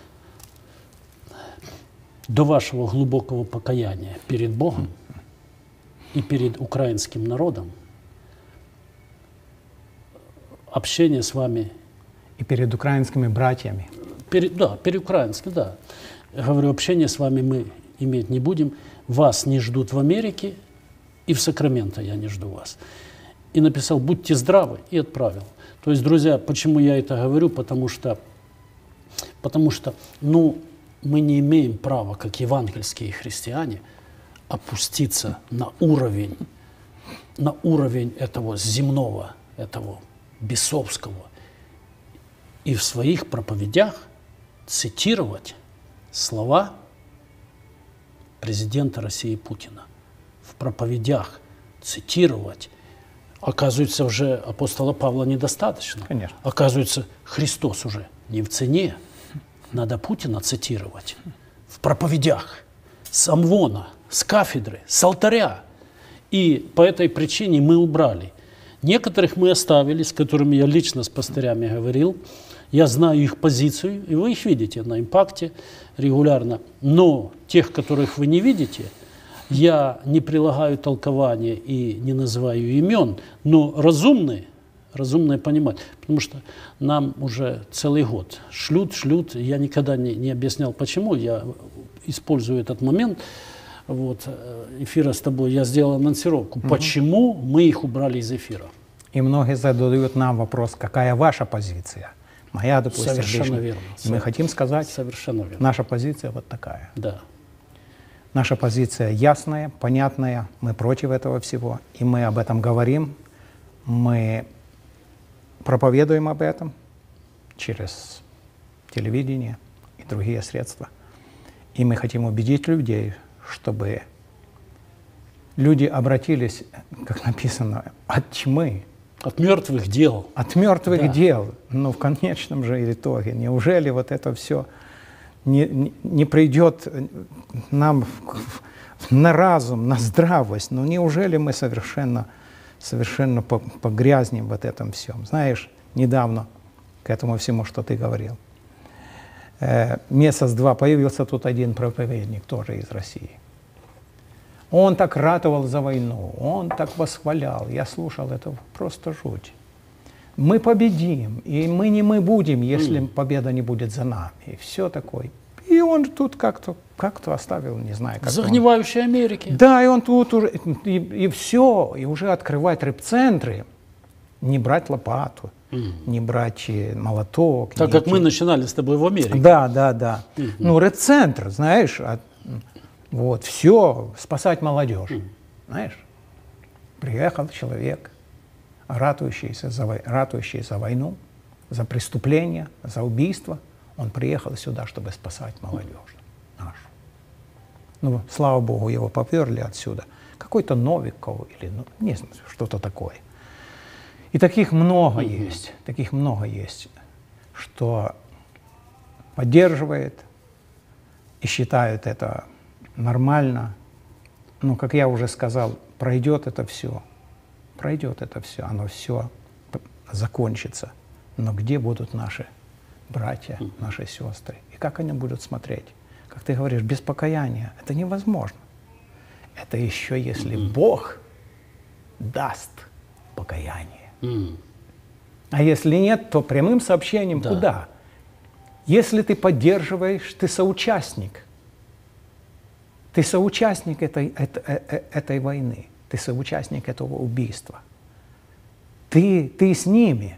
до вашего глубокого покаяния перед Богом uh-huh. и перед украинским народом общение с вами... И перед украинскими братьями. Перед, да, перед украинскими, да. Я говорю, общение с вами мы иметь не будем. Вас не ждут в Америке, и в Сакраменто я не жду вас. И написал, будьте здравы, и отправил. То есть, друзья, почему я это говорю? Потому что, потому что ну, мы не имеем права, как евангельские христиане, опуститься на уровень, на уровень этого земного, этого бесовского. И в своих проповедях цитировать слова президента России Путина. В проповедях цитировать. Оказывается, уже апостола Павла недостаточно. Конечно. Оказывается, Христос уже не в цене. Надо Путина цитировать в проповедях с амвона, с кафедры, с алтаря. И по этой причине мы убрали. Некоторых мы оставили, с которыми я лично с пастырями говорил. Я знаю их позицию, и вы их видите на «Импакте» регулярно. Но тех, которых вы не видите, я не прилагаю толкования и не называю имен, но разумные, разумные понимать. Потому что нам уже целый год шлют, шлют. Я никогда не, не объяснял, почему. Я использую этот момент вот, эфира с тобой. Я сделал анонсировку, угу. почему мы их убрали из эфира. И многие задают нам вопрос, какая ваша позиция? Моя, допустим, совершенно верно. Мы хотим сказать, совершенно верно. Наша позиция вот такая. Да. Наша позиция ясная, понятная, мы против этого всего, и мы об этом говорим, мы проповедуем об этом через телевидение и другие средства. И мы хотим убедить людей, чтобы люди обратились, как написано, от тьмы. От мертвых дел. От мертвых Да. дел. Но в конечном же итоге, неужели вот это все не, не, не придет нам в- в- на разум, на здравость? Ну неужели мы совершенно, совершенно по- погрязнем в этом всем? Знаешь, недавно к этому всему, что ты говорил, э, месяц-два появился тут один проповедник, тоже из России. Он так ратовал за войну, он так восхвалял. Я слушал, это просто жуть. Мы победим, и мы не мы будем, если Mm. победа не будет за нами. И все такое. И он тут как-то как-то оставил, не знаю, как Загнивающей Америки. Да, и он тут уже, и, и все, и уже открывать рэп-центры, не брать лопату, Мгм. не брать э, молоток. Так не как мы идти- начинали с тобой в Америке. Да, да, да. Мгм. Ну, рэп-центр, знаешь, от- вот, все, спасать молодежь, знаешь. Приехал человек, ратующийся за, вой- ратующий за войну, за преступления, за убийство. Он приехал сюда, чтобы спасать молодежь нашу. Ну, слава Богу, его поперли отсюда. Какой-то Новиков или, ну, не знаю, что-то такое. И таких много есть, таких много есть, что поддерживает и считают это нормально. Ну, как я уже сказал, пройдет это все, пройдет это все, оно все закончится. Но где будут наши братья, наши сестры? И как они будут смотреть? Как ты говоришь, без покаяния это невозможно. Это еще если Бог даст покаяние. М. А если нет, то прямым сообщением Да. куда? Если ты поддерживаешь, ты соучастник. Ты соучастник этой, этой, э- этой войны. Ты соучастник этого убийства. Ты, ты с ними.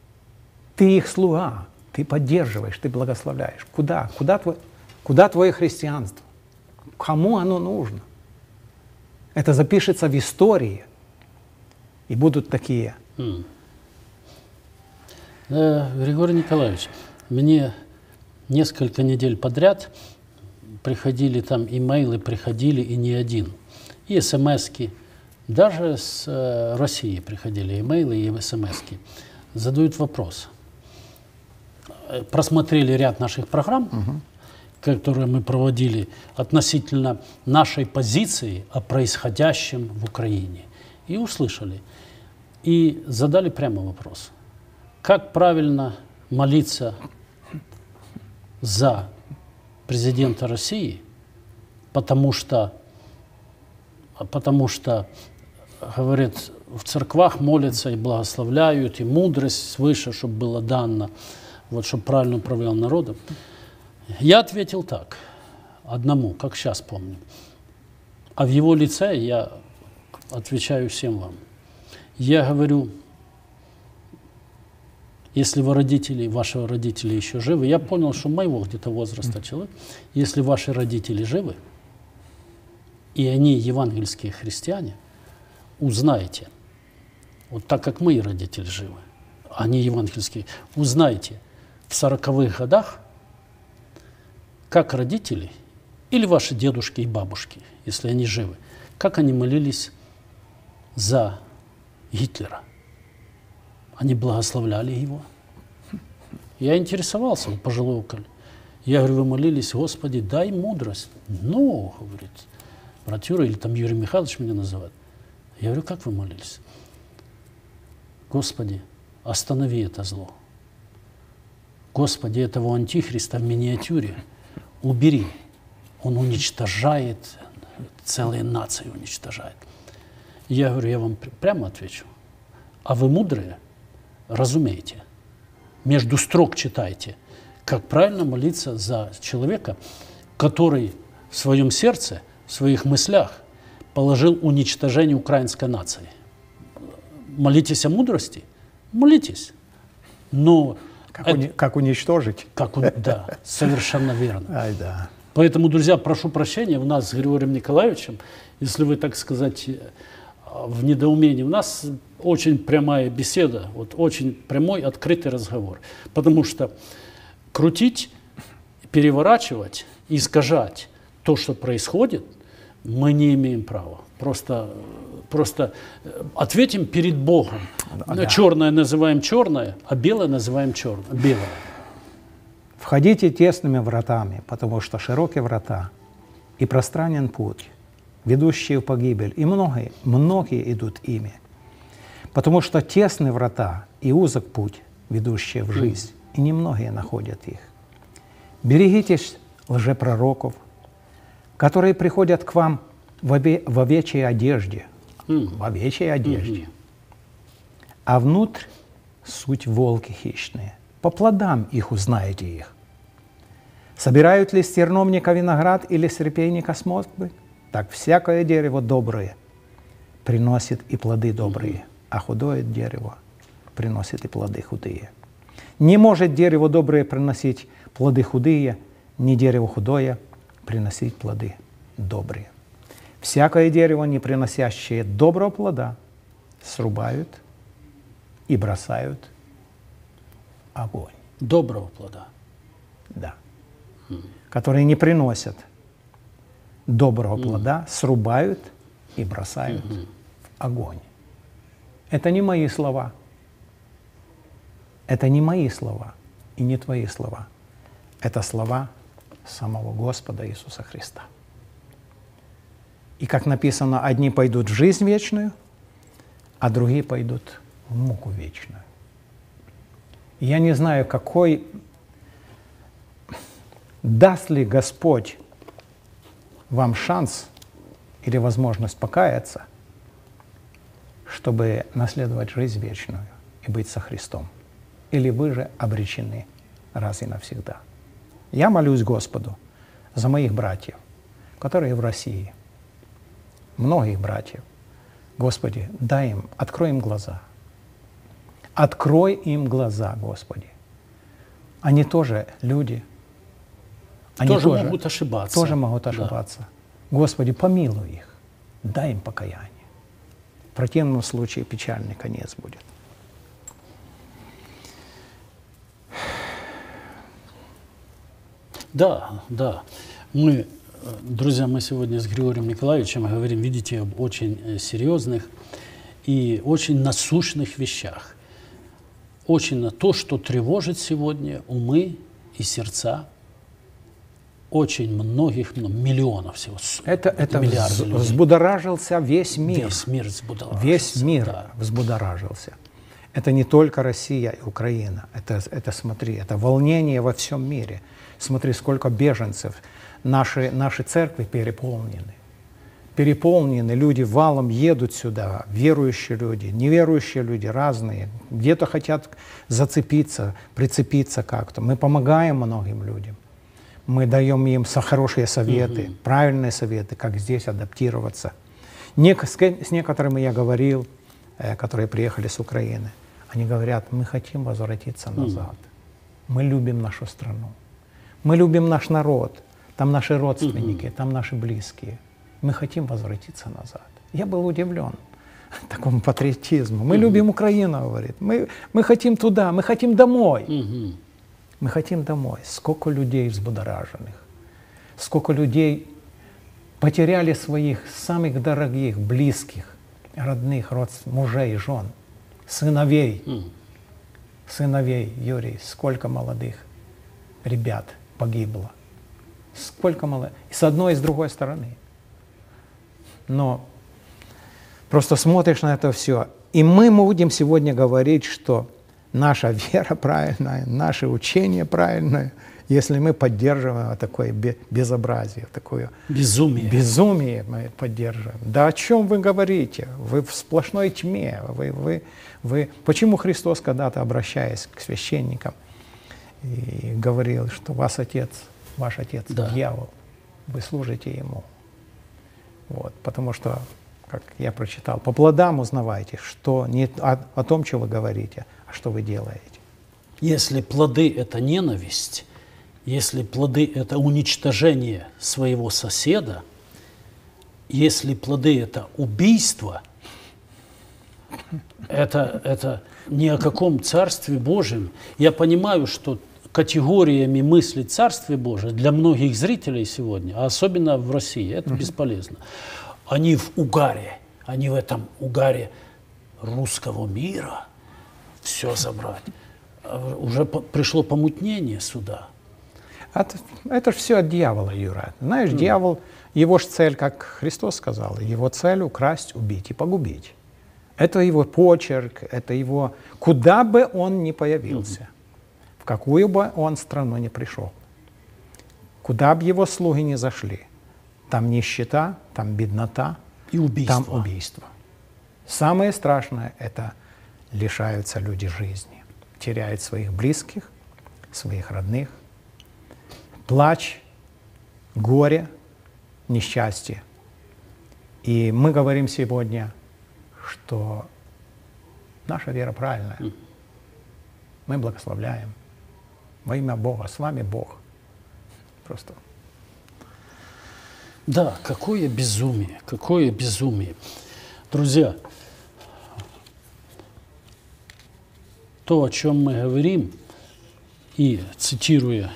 Ты их слуга. Ты поддерживаешь, ты благословляешь. Куда? Куда, твой, куда твое христианство? Кому оно нужно? Это запишется в истории. И будут такие. М. Э, Григорий Николаевич, мне несколько недель подряд приходили там имейлы, приходили и не один. И смс-ки. Даже с э, России приходили имейлы и смс-ки. Задают вопрос. Э, Просмотрели ряд наших программ, которые мы проводили относительно нашей позиции о происходящем в Украине. И услышали. И задали прямо вопрос. Как правильно молиться за президента России, потому что, потому что, говорят, в церквах молятся и благословляют, и мудрость свыше, чтобы было дано, вот, чтобы правильно управлял народом. Я ответил так, одному, как сейчас помню. А в его лице я отвечаю всем вам. Я говорю, если вы родители, ваши родители еще живы, я понял, что моего где-то возраста человек, если ваши родители живы, и они евангельские христиане, узнайте, вот так как мои родители живы, они евангельские, узнайте в сороковых годах, как родители или ваши дедушки и бабушки, если они живы, как они молились за Гитлера. Они благословляли его. Я интересовался у пожилого коллеги. Я говорю, вы молились, Господи, дай мудрость. Ну, говорит, брат Юра, или там Юрий Михайлович меня называет. Я говорю, как вы молились? Господи, останови это зло. Господи, этого антихриста в миниатюре убери. Он уничтожает, целые нации уничтожает. Я говорю, я вам пр- прямо отвечу. А вы мудрые, разумеете, между строк читайте, как правильно молиться за человека, который в своем сердце, в своих мыслях положил уничтожение украинской нации. Молитесь о мудрости? Молитесь. Но Как, это- уни- как уничтожить? как он- да, совершенно верно. Ай, да. Поэтому, друзья, прошу прощения, у нас с Григорием Николаевичем, если вы, так сказать, в недоумении, у нас очень прямая беседа, вот очень прямой, открытый разговор. Потому что крутить, переворачивать, искажать то, что происходит, мы не имеем права. Просто, просто ответим перед Богом. Да. Черное называем черное, а белое называем черное, белое. Входите тесными вратами, потому что широкие врата и пространен путь, ведущие в погибель, и многие, многие идут ими. Потому что тесны врата и узок путь, ведущие в жизнь, и немногие находят их. Берегитесь лжепророков, которые приходят к вам в, обе, в овечьей одежде, в овечьей одежде, а внутрь суть волки хищные. По плодам их узнаете их. Собирают ли с терновника виноград или с репейника смоквы? Так всякое дерево доброе приносит и плоды добрые, а худое дерево приносит и плоды худые. Не может дерево доброе приносить плоды худые, ни дерево худое приносить плоды добрые. Всякое дерево, не приносящее доброго плода, срубают и бросают в огонь. Доброго плода. Да. Которые не приносят доброго плода, срубают и бросают в огонь. Это не мои слова. Это не мои слова и не твои слова. Это слова самого Господа Иисуса Христа. И как написано, одни пойдут в жизнь вечную, а другие пойдут в муку вечную. И я не знаю, какой, даст ли Господь вам шанс или возможность покаяться, чтобы наследовать жизнь вечную и быть со Христом. Или вы же обречены раз и навсегда. Я молюсь Господу за моих братьев, которые в России, многих братьев. Господи, дай им, открой им глаза. Открой им глаза, Господи. Они тоже люди. Они тоже, тоже могут ошибаться. Тоже могут ошибаться. Да. Господи, помилуй их. Дай им покаяние. В противном случае печальный конец будет. Да, да. Мы, друзья, мы сегодня с Григорием Николаевичем говорим, видите, об очень серьезных и очень насущных вещах. Очень на то, что тревожит сегодня умы и сердца очень многих, ну, миллионов всего. Это, это вз, взбудоражился весь мир. Весь мир взбудоражился. Весь мир да. взбудоражился. Это не только Россия и Украина. Это, это, смотри, это волнение во всем мире. Смотри, сколько беженцев. Наши, наши церкви переполнены. Переполнены, люди валом едут сюда, верующие люди, неверующие люди, разные. Где-то хотят зацепиться, прицепиться как-то. Мы помогаем многим людям. Мы даем им хорошие советы, mm-hmm. правильные советы, как здесь адаптироваться. Нек с некоторыми я говорил, э, которые приехали с Украины. Они говорят, мы хотим возвратиться назад. Mm-hmm. Мы любим нашу страну. Мы любим наш народ. Там наши родственники, mm-hmm. там наши близкие. Мы хотим возвратиться назад. Я был удивлен такому патриотизму. Мы mm-hmm. любим Украину, говорит. Мы, мы хотим туда, мы хотим домой. Mm-hmm. Мы хотим домой. Сколько людей взбудораженных. Сколько людей потеряли своих самых дорогих, близких, родных, родственников, мужей, жен, сыновей. Mm-hmm. Сыновей, Юрий, сколько молодых ребят погибло. Сколько молодых. И с одной, и с другой стороны. Но просто смотришь на это все. И мы будем сегодня говорить, что наша вера правильная, наше учение правильное, если мы поддерживаем такое безобразие, такое безумие. Безумие мы поддерживаем. Да о чем вы говорите? Вы в сплошной тьме. Вы, вы, вы... Почему Христос когда-то, обращаясь к священникам, и говорил, что вас отец, ваш отец, да. дьявол, вы служите ему. Вот, потому что, как я прочитал, по плодам узнавайте, что не о, о том, что вы говорите, а что вы делаете. Если плоды – это ненависть, если плоды – это уничтожение своего соседа, если плоды – это убийство, это, это ни о каком Царстве Божьем. Я понимаю, что категориями мысли Царствия Божия для многих зрителей сегодня, а особенно в России, это бесполезно. Они в угаре, они в этом угаре русского мира все забрать. Уже по, пришло помутнение сюда. От, это же все от дьявола, Юра. Знаешь, mm. дьявол, его же цель, как Христос сказал, его цель украсть, убить и погубить. Это его почерк, это его... Куда бы он ни появился, mm. в какую бы он страну ни пришел, куда бы его слуги ни зашли, там нищета, там беднота, и убийство. Там убийство. Самое страшное – это лишаются люди жизни, теряют своих близких, своих родных. Плач, горе, несчастье. И мы говорим сегодня, что наша вера правильная. Мы благословляем. Во имя Бога, с вами Бог. Просто. Да, какое безумие, какое безумие. Друзья, то, о чем мы говорим, и цитируя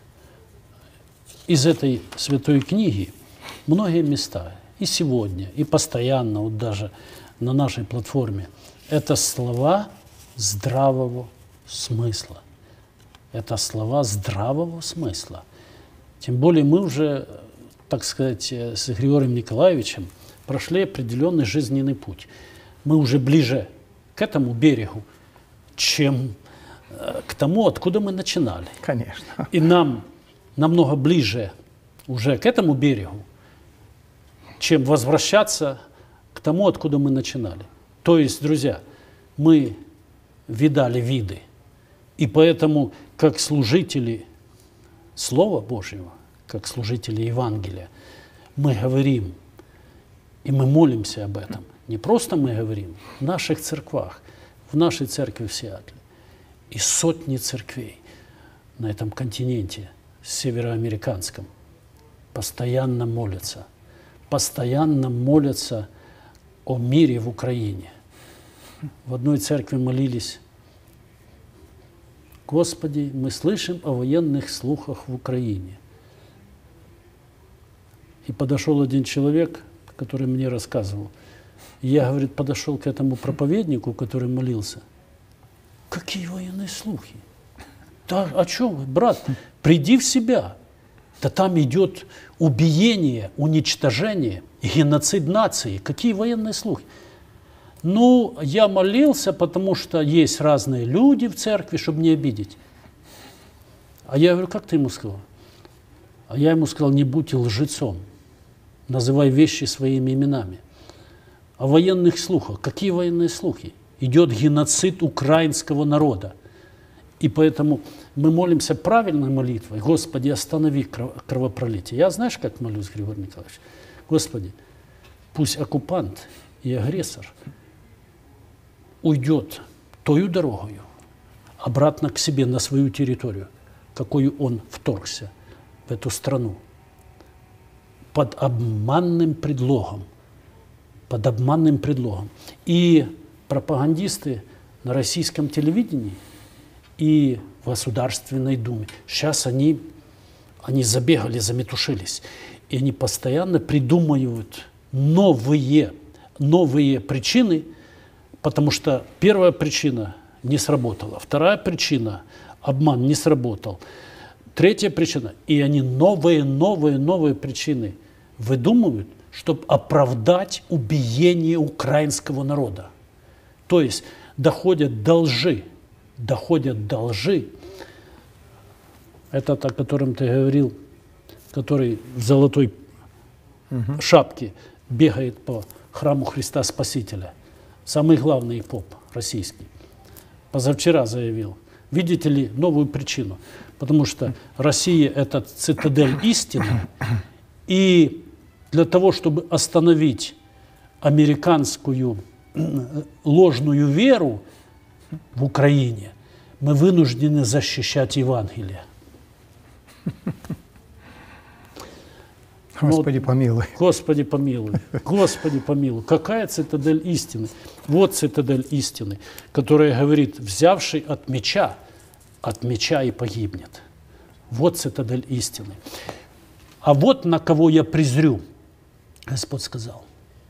из этой святой книги, многие места, и сегодня, и постоянно, вот даже на нашей платформе, это слова здравого смысла. Это слова здравого смысла. Тем более мы уже, так сказать, с Григорием Николаевичем прошли определенный жизненный путь. Мы уже ближе к этому берегу, чем к тому, откуда мы начинали. Конечно. И нам намного ближе уже к этому берегу, чем возвращаться к тому, откуда мы начинали. То есть, друзья, мы видали виды, и поэтому, как служители Слова Божьего, как служители Евангелия, мы говорим, и мы молимся об этом. Не просто мы говорим, в наших церквах, в нашей церкви в Сиэтле, и сотни церквей на этом континенте североамериканском постоянно молятся, постоянно молятся о мире в Украине. В одной церкви молились: Господи, мы слышим о военных слухах в Украине. И подошел один человек, который мне рассказывал. И я, говорит, подошел к этому проповеднику, который молился. Какие военные слухи? Да о чем вы, брат? Приди в себя. Да там идет убиение, уничтожение, геноцид нации. Какие военные слухи? Ну, я молился, потому что есть разные люди в церкви, чтобы не обидеть. А я говорю, как ты ему сказал? А я ему сказал, не будь лжецом. Называй вещи своими именами. О военных слухах. Какие военные слухи? Идет геноцид украинского народа. И поэтому мы молимся правильной молитвой. Господи, останови кровопролитие. Я знаешь, как молюсь, Григорий Николаевич? Господи, пусть оккупант и агрессор уйдет тою дорогою обратно к себе на свою территорию, какую он вторгся в эту страну, под обманным предлогом, под обманным предлогом. И пропагандисты на российском телевидении и в Государственной Думе, сейчас они, они забегали, заметушились, и они постоянно придумывают новые, новые причины, потому что первая причина не сработала, вторая причина – обман не сработал, третья причина – и они новые, новые, новые причины выдумывают, чтобы оправдать убиение украинского народа. То есть доходят до лжи, доходят до лжи. Этот, о котором ты говорил, который в золотой угу. шапке бегает по храму Христа Спасителя, самый главный поп российский, позавчера заявил, видите ли, новую причину, потому что Россия – это цитадель истины, и для того, чтобы остановить американскую ложную веру в Украине, мы вынуждены защищать Евангелие. Господи, помилуй. Господи помилуй, Господи помилуй. Какая цитадель истины? Вот цитадель истины, которая говорит, взявший от меча, от меча и погибнет. Вот цитадель истины. А вот на кого я презрю, Господь сказал,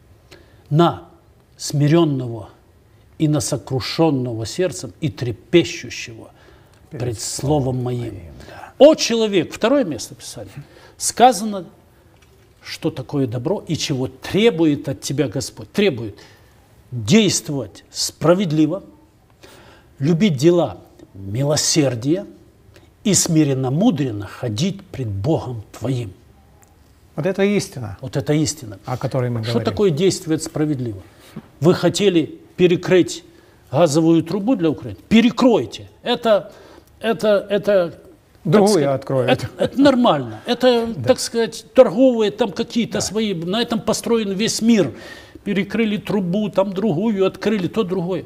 на смиренного и на сокрушенного сердцем и трепещущего пред, пред словом моим. моим да. О, человек, второе место Писания, сказано, что такое добро и чего требует от тебя Господь. Требует действовать справедливо, любить дела милосердия и смиренно-мудренно ходить пред Богом твоим. Вот это истина. Вот это истина. О которой мы Что говорим. такое действовать справедливо? Вы хотели перекрыть газовую трубу для Украины? Перекройте. Это, это, это Другую откроют. Это, это нормально. Это, да. так сказать, торговые там какие-то да. свои. На этом построен весь мир. Перекрыли трубу, там другую, открыли то другое.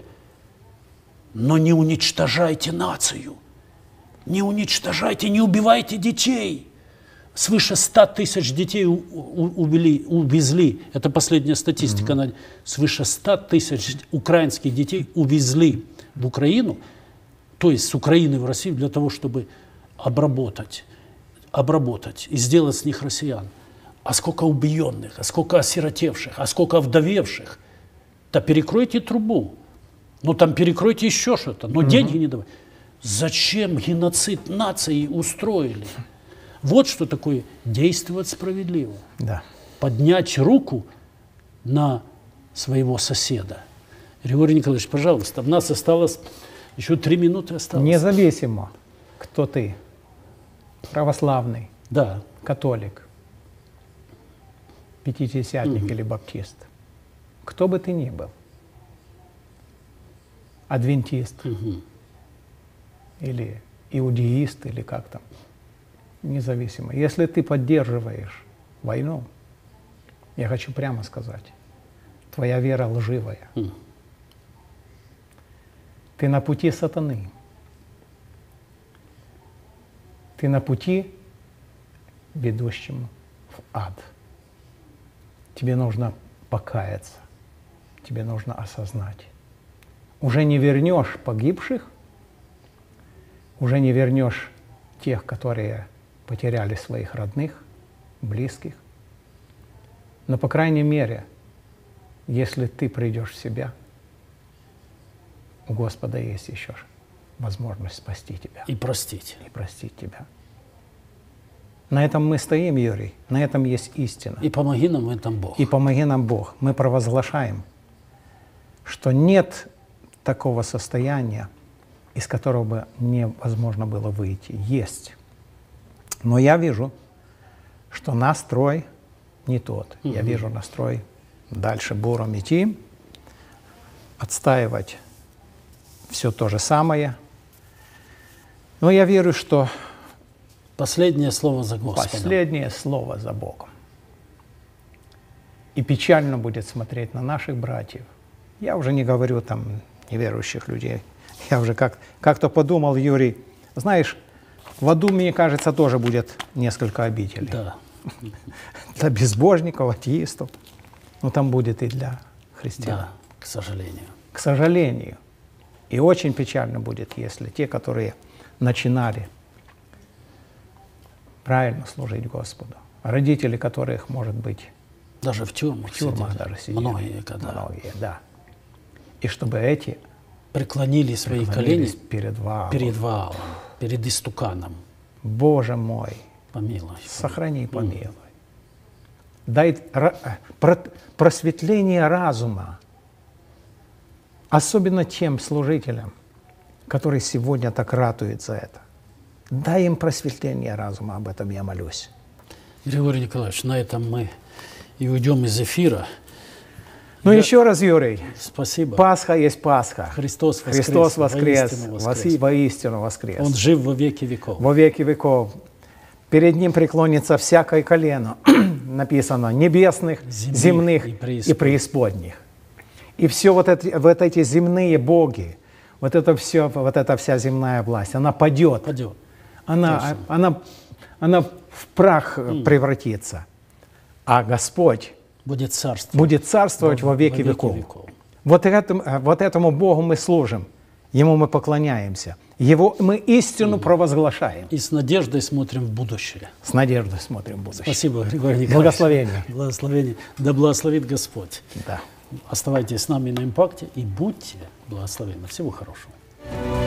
Но не уничтожайте нацию. Не уничтожайте, не убивайте детей. Свыше ста тысяч детей увели, увезли. Это последняя статистика. Mm-hmm. Свыше ста тысяч украинских детей увезли в Украину, то есть с Украины в Россию, для того, чтобы обработать, обработать и сделать с них россиян. А сколько убиенных, а сколько осиротевших, а сколько вдовевших. Да перекройте трубу. Ну там перекройте еще что-то, но mm-hmm. деньги не давайте. Зачем геноцид нации устроили? Вот что такое действовать справедливо. Да. Поднять руку на своего соседа. Григорий Николаевич, пожалуйста, у нас осталось еще три минуты осталось. Независимо, кто ты, православный, да. католик, пятидесятник угу. или баптист, кто бы ты ни был, адвентист угу. или иудеист, или как там, независимо. Если ты поддерживаешь войну, я хочу прямо сказать, твоя вера лживая. Mm. Ты на пути сатаны. Ты на пути, ведущему в ад. Тебе нужно покаяться, тебе нужно осознать. Уже не вернешь погибших, уже не вернешь тех, которые потеряли своих родных, близких. Но, по крайней мере, если ты придешь в себя, у Господа есть еще возможность спасти тебя. И простить. И простить тебя. На этом мы стоим, Юрий, на этом есть истина. И помоги нам в этом Бог. И помоги нам Бог. Мы провозглашаем, что нет такого состояния, из которого бы невозможно было выйти. Есть. Но я вижу, что настрой не тот. Угу. Я вижу настрой дальше буром идти, отстаивать все то же самое. Но я верю, что последнее слово за Господом. Последнее слово за Богом. И печально будет смотреть на наших братьев. Я уже не говорю там неверующих людей. Я уже как, как-то подумал, Юрий, знаешь, в аду, мне кажется, тоже будет несколько обителей. Да. Для безбожников, атеистов. Но там будет и для христиан. Да, к сожалению. К сожалению. И очень печально будет, если те, которые начинали правильно служить Господу, родители которых, может быть, даже в тюрьмах, в тюрьмах сидели. даже сидели. Многие, когда. Многие, да. И чтобы эти преклонили свои колени перед Ваалом. перед Ваалом, перед истуканом. Боже мой, помилуй, сохрани, помилуй. Mm. Дай просветление разума, особенно тем служителям, которые сегодня так ратуют за это. Дай им просветление разума, об этом я молюсь. Григорий Николаевич, на этом мы и уйдем из эфира. Ну я... еще раз, Юрий. Спасибо. Пасха есть Пасха. Христос воскрес. Христос воскрес. Воистину воскрес. Воистину воскрес. Он жив во веки веков. Во веки веков. Перед Ним преклонится всякое колено. Написано, небесных, земных, земных и, преисподних. и преисподних. И все вот, это, вот эти земные боги, вот это все, вот эта вся земная власть, она падет. Падет. Она, она, она в прах превратится. А Господь Будет царство. будет царствовать во веки веков. Вот этому, вот этому Богу мы служим, Ему мы поклоняемся, Его мы истину провозглашаем. И с надеждой смотрим в будущее. С надеждой смотрим в будущее. Спасибо, Григорий Николаевич. Благословения. Благословение. Да благословит Господь. Да. Оставайтесь с нами на «Импакте» и будьте благословенны. Всего хорошего.